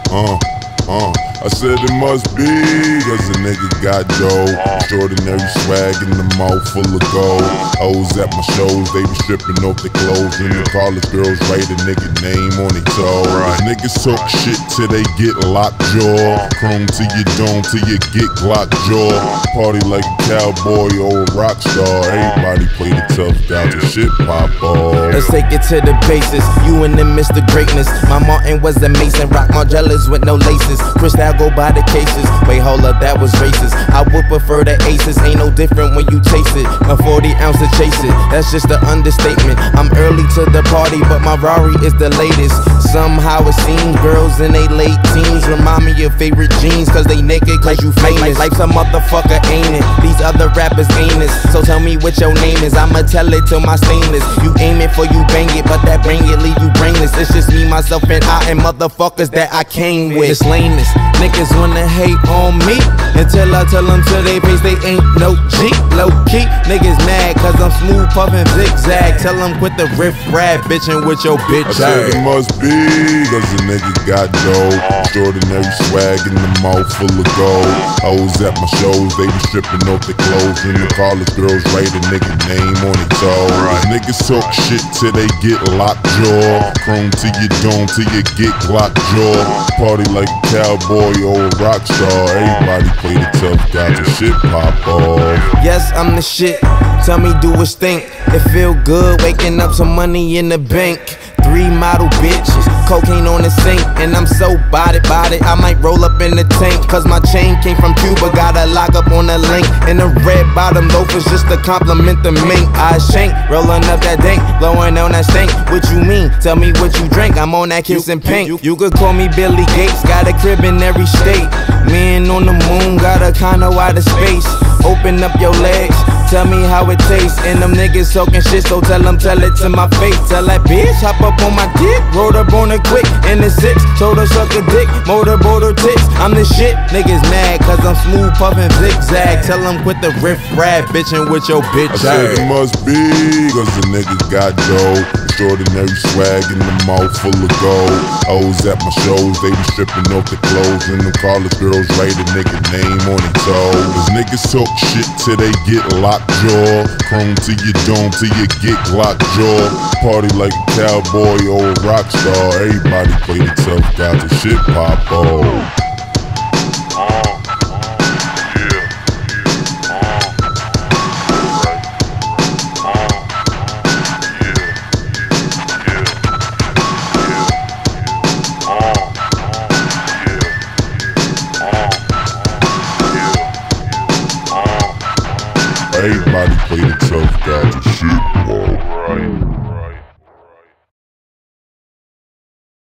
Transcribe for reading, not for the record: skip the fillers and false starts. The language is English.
I said it must be, cause a nigga got dough. Extraordinary swag in the mouth full of gold. Hoes at my shows, they be stripping off their clothes. And the college girls write a nigga name on their toe. Niggas talk shit till they get locked jaw. Chrome to your dome till you get Glock jaw. Party like a cowboy or a rock star. Everybody play the tough guy till shit pop off. Let's take it to the basis. You and them Mr. Greatness. My Martin was a Mason. Rock Margellas with no laces. Cristal go by the cases. Wait, hold up, that was racist. I would prefer the aces. Ain't no different when you chase it. A 40 ounce to chase it. That's just an understatement. I'm early to the party, but my Rari is the latest. Somehow it seems girls in they late teens remind me of favorite jeans, cause they naked, cause you famous. Life's a motherfucker, ain't it? These other rappers ain't it. So tell me what your name is. I'ma tell it till my stainless. You aim it for you bang it, but that bang it leave you brainless. It's just me, myself, and I, and motherfuckers that I came with. It's lameness. Niggas wanna hate on me until I tell them to they face they ain't no G. Low key, niggas mad cause I'm smooth puffin' zigzag. Tell them quit the riff rap bitchin' with your bitch. I said it must be, cause a nigga got dough. Extraordinary swag in the mouth full of gold. Hoes at my shows, they be stripping off their clothes. And the college girls write a nigga name on their toe. Niggas talk shit till they get locked jaw. Chrome to your dome till you get Glock jaw. Party like a cowboy or a rock star. Everybody play the tough guy till shit pop off. Yes, I'm the shit. Tell me, do it stink? It feel good waking up some money in the bank. 3 model bitches, cocaine on the sink, and I'm so body. I might roll up in the tank, cause my chain came from Cuba. Got a lock up on the link, and the red bottom loafers just to compliment the mink. I shank, rolling up that dank, blowing on that stank. What you mean? Tell me what you drink. I'm on that kissing pink. You could call me Billy Gates, got a crib in every state. Man on the moon, got a condo out of space. Open up your legs, tell me how it tastes. And them niggas talking shit, so tell it to my face. Tell that bitch, hop up on my dick, rolled up on it quick. In the 6, told her suck a dick, motorboat her tits. I'm the shit, niggas mad, cause I'm smooth puffin' zigzag. Tell them quit the riff rap bitchin' with your bitch. I said it must be, cause the nigga got dough. Extraordinary swag in the mouth full of gold. Hoes at my shows, they be stripping off their clothes. And the college girls write a nigga name on their toe. Cause niggas talk shit till they get locked jaw. Chrome to your dome till you get Glock jaw. Party like a cowboy or a rock star. Everybody play the tough guy till shit pop off. Everybody play the tough guy to shit, bro.